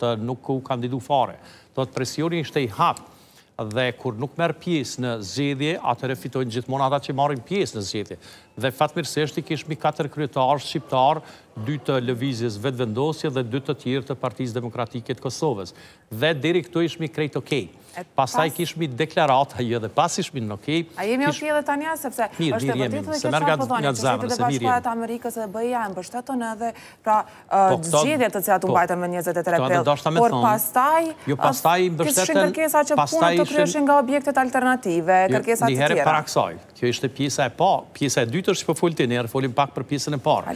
të nuk u kandidu fare. Do të presioni ishte i hap dhe kur nuk merr pjesë në zgjedhje, atëherë fitojnë gjithmonë ata që marrin pjesë në zgjedhje. Dhe fatmirësisht i kishmi 4 kryetarë shqiptar, 2 të lëvizjes vetëvendosje dhe 2 të tjerë të Partisë Demokratike të Kosovës. Dhe deri këtu ishmi krejt okej. Pastaj kishmi deklarata dhe pas ishmi në okej. A jemi okej dhe tani, sepse është e vërtetë dhe kjo çfarë po thoni, Shtetet e Bashkuara të Amerikës dhe BiA e mbështetën edhe pra zgjedhjet të cilat u mbajtën më 23 prill. Por pastaj kishin kërkesa që punët të kryeshin nga objektet alternative, kërkesa të tjera. Njëherë para kësaj, kjo ishte pjesa e parë, pjesa e dytë është po folti, ne folim pak për pjesën e parë.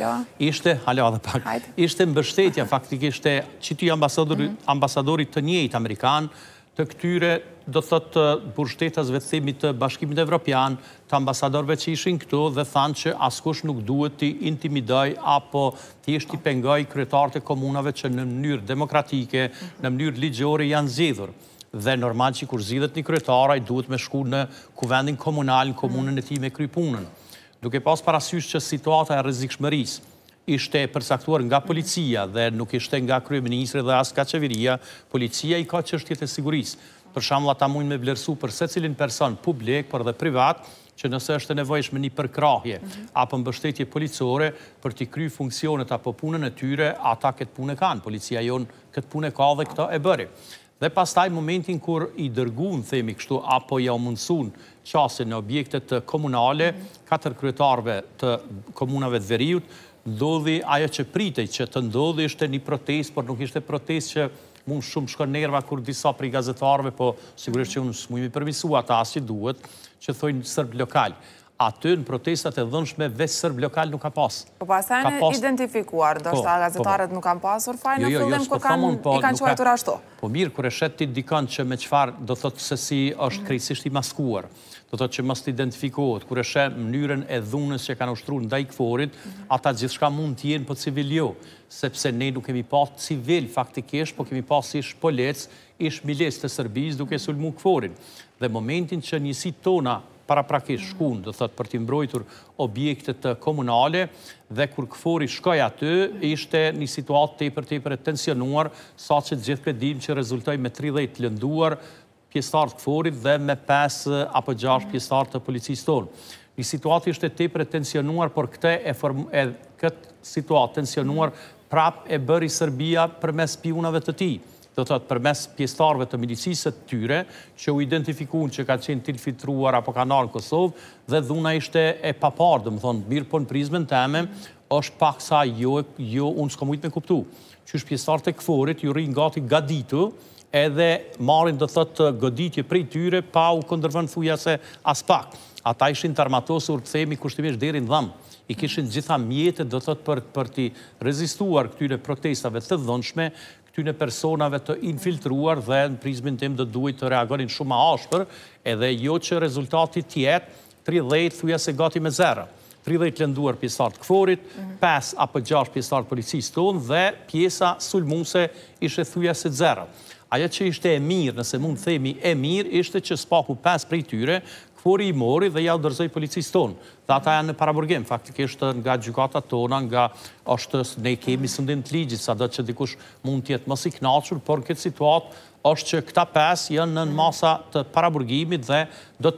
Ishte mbështetja faktikisht e qyti ambasadorit të njëjtë amerikan, të këtyre, do thotë, pushtetasve të themi të Bashkimit Evropian, të ambasadorëve që ishin këtu dhe thanë që askush nuk duhet t'i intimidoj apo thjesht i pengoj kryetarët e komunave që në mënyrë demokratike, në mënyrë ligjore janë zgjedhur. Dhe normal që kur zgjidhet një kryetar, ai duhet me shku në kuvendin komunal, në komunën e tij me kry punën. Duke pas parasysh që situata e rrezikshmërisë ishte përcaktuar nga policia dhe nuk ishte nga kryeministri dhe as nga qeveria, policia i ka çështjet e sigurisë. Për shembull, ata mund me vlerësu për secilin person publik, por dhe privat, që nëse është e nevojshme një përkrahje apo mbështetje policore për t'i kryer funksionet apo punën e tyre, ata këtë punë kanë. Policia jon këtë punë ka dhe këto e bëri. Dhe pastaj momentin kur i dërguan, themi kështu, apo ja u mundsuan qasje në objektet komunale, 4 kryetarëve të komunave të Veriut, ndodhi ajo që pritej që të ndodhi ishte një protest, por nuk ishte protest që mund shumë shkon nerva kur disa prej gazetarëve, po sigurisht që unë s'mujmi përmisu ata as që duhet, që thojnë sërb lokal. Aty në protestat e dhënshme veç sërb lokal nuk ka pas. Po pastaj në identifikuar, do shta gazetarët nuk kanë pasur faj në fillim kur i kanë quajtur ashtu. Po mirë, kur e shet ti dikon që me çfarë do thotë se si është krejtësisht i maskuar, do thotë që mos të identifikohet, kur e shet mënyrën e dhunës që kanë ushtruar ndaj këforit, ata gjithçka mund të jenë po civil jo, sepse ne nuk kemi pas civil faktikisht, po kemi pas ish polec, ish milis të Serbisë duke sulmu këforin. Dhe momentin që njësit tona paraprakish shkun, do thot për t'i mbrojtur objektet komunale, dhe kur këfori shkoj aty, ishte një situatë tepër e tensionuar, sa që gjithë pedim që rezultoj me 30 lënduar pjesëtarë të këforit dhe me 5 apo 6 pjesëtarë të policisë tonë. Një situatë ishte tepër e tensionuar, por këtë situatë tensionuar prap e bëri Serbia përmes pionave të tij. Do të thotë përmes pjesëtarëve të milicisë të tyre, që u identifikuan që ka qenë t'infiltruar apo kanë ardhur në Kosovë, dhe dhuna ishte e paparë, domethënë, mirë po në prizmën teme, është paksa jo unë s'kam mujt me kuptu. Qysh pjesëtarët e këforit ju rrin gati gaditu, edhe marrin do thotë goditje prej tyre pa u kundërvënë thujase as pak. Ata ishin të armatosur, themi kushtimisht deri në dhëm. I kishin gjitha mjetet do thotë për t'i rezistuar këtyre protestave të dhënshme, këtyne personave të infiltruar dhe në prizmin tim do duhet të reagonin shumë ma ashpër, edhe jo që rezultati tjetë 30 thuja se gati me 0. 30 lënduar pjesëtarë të këforit, 5 apo 6 pjesëtarë të policisë tonë dhe pjesa sulmuse ishe thuja se 0. Ajo që ishte e mirë, nëse mund themi e mirë, ishte që spaku 5 prej tyre, këfori i mori dhe ja u dërzoj policisë tonë. Dhe ata janë në paraburgim, faktikisht nga gjykata tona, nga është ne kemi sëndim të ligjit, sa do që dikush mund tjetë mos i knaqur, por në këtë situatë është që këta 5 janë në masa të paraburgimit dhe do